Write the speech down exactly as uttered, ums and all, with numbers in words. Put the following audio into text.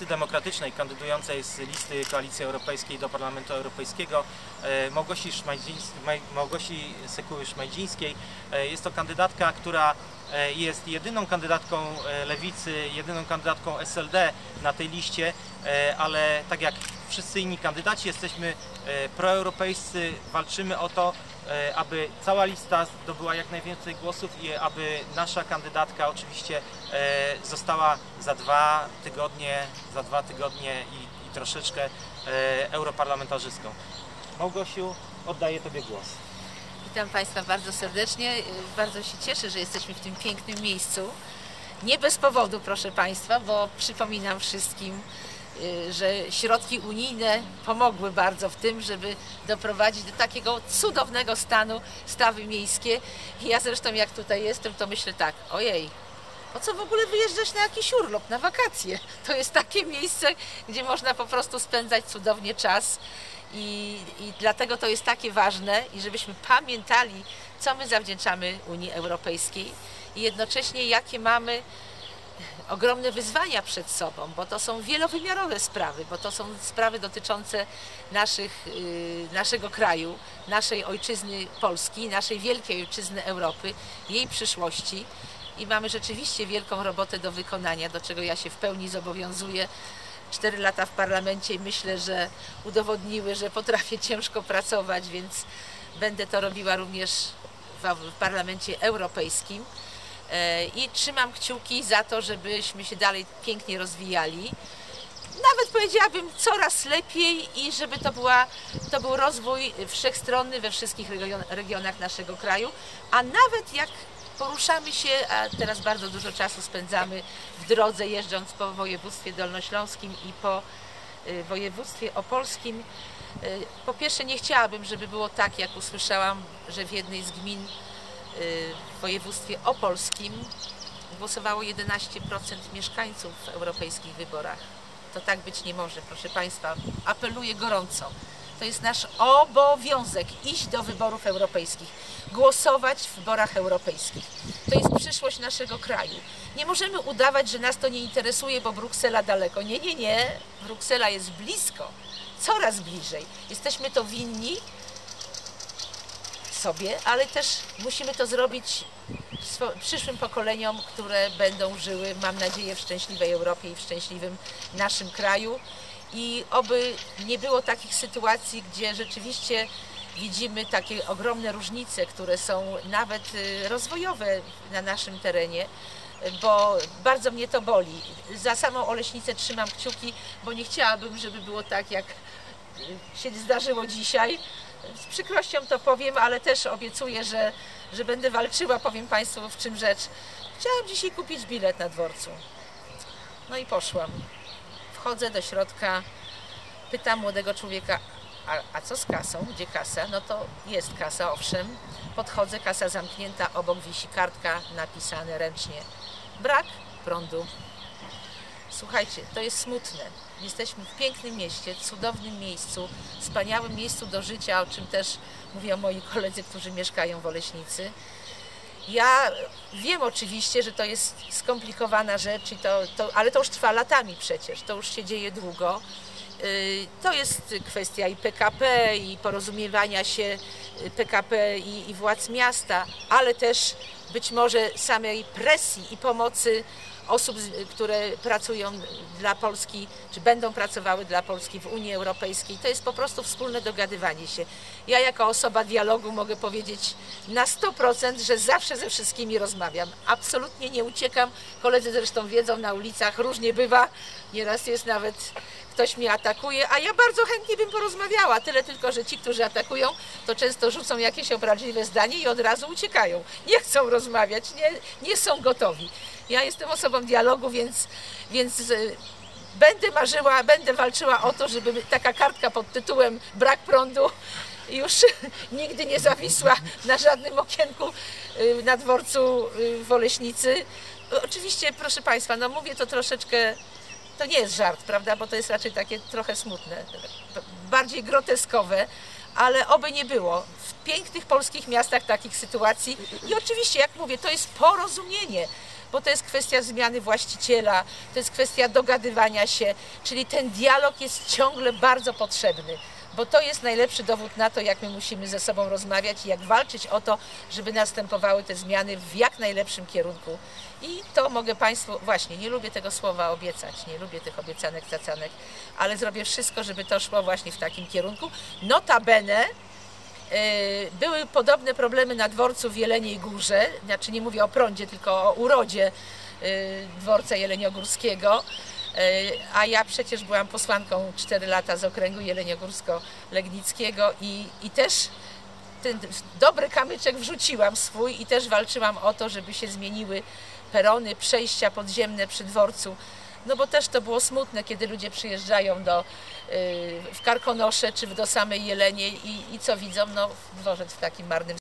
listy demokratycznej kandydującej z listy Koalicji Europejskiej do Parlamentu Europejskiego, Małgosi, Małgosi Sekuły-Szmajdzińskiej. Jest to kandydatka, która jest jedyną kandydatką Lewicy, jedyną kandydatką S L D na tej liście, ale tak jak wszyscy inni kandydaci jesteśmy proeuropejscy, walczymy o to, aby cała lista zdobyła jak najwięcej głosów i aby nasza kandydatka oczywiście została za dwa tygodnie, za dwa tygodnie i, i troszeczkę europarlamentarzystką. Małgosiu, oddaję Tobie głos. Witam Państwa bardzo serdecznie. Bardzo się cieszę, że jesteśmy w tym pięknym miejscu. Nie bez powodu, proszę Państwa, bo przypominam wszystkim, że środki unijne pomogły bardzo w tym, żeby doprowadzić do takiego cudownego stanu stawy miejskie. I ja zresztą jak tutaj jestem, to myślę tak, ojej, po co w ogóle wyjeżdżać na jakiś urlop, na wakacje? To jest takie miejsce, gdzie można po prostu spędzać cudownie czas. I, I dlatego to jest takie ważne i żebyśmy pamiętali, co my zawdzięczamy Unii Europejskiej i jednocześnie jakie mamy ogromne wyzwania przed sobą, bo to są wielowymiarowe sprawy, bo to są sprawy dotyczące naszych, yy, naszego kraju, naszej ojczyzny Polski, naszej wielkiej ojczyzny Europy, jej przyszłości i mamy rzeczywiście wielką robotę do wykonania, do czego ja się w pełni zobowiązuję. Cztery lata w parlamencie i myślę, że udowodniły, że potrafię ciężko pracować, więc będę to robiła również w Parlamencie Europejskim. I trzymam kciuki za to, żebyśmy się dalej pięknie rozwijali. Nawet powiedziałabym coraz lepiej i żeby to, była, to był rozwój wszechstronny we wszystkich region, regionach naszego kraju, a nawet jak poruszamy się, a teraz bardzo dużo czasu spędzamy w drodze, jeżdżąc po województwie dolnośląskim i po województwie opolskim. Po pierwsze nie chciałabym, żeby było tak, jak usłyszałam, że w jednej z gmin w województwie opolskim głosowało jedenaście procent mieszkańców w europejskich wyborach. To tak być nie może, proszę Państwa. Apeluję gorąco. To jest nasz obowiązek iść do wyborów europejskich, głosować w wyborach europejskich. To jest przyszłość naszego kraju. Nie możemy udawać, że nas to nie interesuje, bo Bruksela daleko. Nie, nie, nie. Bruksela jest blisko, coraz bliżej. Jesteśmy to winni sobie, ale też musimy to zrobić przyszłym pokoleniom, które będą żyły, mam nadzieję, w szczęśliwej Europie i w szczęśliwym naszym kraju. I oby nie było takich sytuacji, gdzie rzeczywiście widzimy takie ogromne różnice, które są nawet rozwojowe na naszym terenie, bo bardzo mnie to boli. Za samą Oleśnicę trzymam kciuki, bo nie chciałabym, żeby było tak, jak się zdarzyło dzisiaj. Z przykrością to powiem, ale też obiecuję, że, że będę walczyła, powiem Państwu, w czym rzecz. Chciałam dzisiaj kupić bilet na dworcu. No i poszłam. Wchodzę do środka, pytam młodego człowieka, a, a co z kasą? Gdzie kasa? No to jest kasa, owszem. Podchodzę, kasa zamknięta, obok wisi kartka, napisane ręcznie. Brak prądu. Słuchajcie, to jest smutne. Jesteśmy w pięknym mieście, cudownym miejscu, wspaniałym miejscu do życia, o czym też mówią moi koledzy, którzy mieszkają w Oleśnicy. Ja wiem oczywiście, że to jest skomplikowana rzecz, i to, to, ale to już trwa latami przecież, to już się dzieje długo. To jest kwestia i P K P, i porozumiewania się P K P i, i władz miasta, ale też być może samej presji i pomocy osób, które pracują dla Polski, czy będą pracowały dla Polski w Unii Europejskiej. To jest po prostu wspólne dogadywanie się. Ja jako osoba dialogu mogę powiedzieć na sto procent, że zawsze ze wszystkimi rozmawiam. Absolutnie nie uciekam. Koledzy zresztą wiedzą, na ulicach różnie bywa. Nieraz jest nawet ktoś mnie atakuje, a ja bardzo chętnie bym porozmawiała. Tyle tylko, że ci, którzy atakują, to często rzucą jakieś obraźliwe zdanie i od razu uciekają. Nie chcą rozmawiać, nie, nie są gotowi. Ja jestem osobą dialogu, więc, więc będę marzyła, będę walczyła o to, żeby taka kartka pod tytułem brak prądu już nigdy nie zawisła na żadnym okienku na dworcu w Oleśnicy. Oczywiście, proszę Państwa, no mówię to troszeczkę, to nie jest żart, prawda, bo to jest raczej takie trochę smutne, bardziej groteskowe, ale oby nie było w pięknych polskich miastach takich sytuacji. I oczywiście, jak mówię, to jest porozumienie. bo to jest kwestia zmiany właściciela, to jest kwestia dogadywania się, czyli ten dialog jest ciągle bardzo potrzebny. Bo to jest najlepszy dowód na to, jak my musimy ze sobą rozmawiać i jak walczyć o to, żeby następowały te zmiany w jak najlepszym kierunku. I to mogę Państwu, właśnie, nie lubię tego słowa obiecać, nie lubię tych obiecanek, cacanek, ale zrobię wszystko, żeby to szło właśnie w takim kierunku. Notabene yy, były podobne problemy na dworcu w Jeleniej Górze, znaczy nie mówię o prądzie, tylko o urodzie yy, dworca jeleniogórskiego. A ja przecież byłam posłanką cztery lata z okręgu jeleniogórsko-legnickiego i, i też ten dobry kamyczek wrzuciłam swój i też walczyłam o to, żeby się zmieniły perony, przejścia podziemne przy dworcu. No bo też to było smutne, kiedy ludzie przyjeżdżają do, w Karkonosze czy do samej Jeleniej i, i co widzą? No dworzec w takim marnym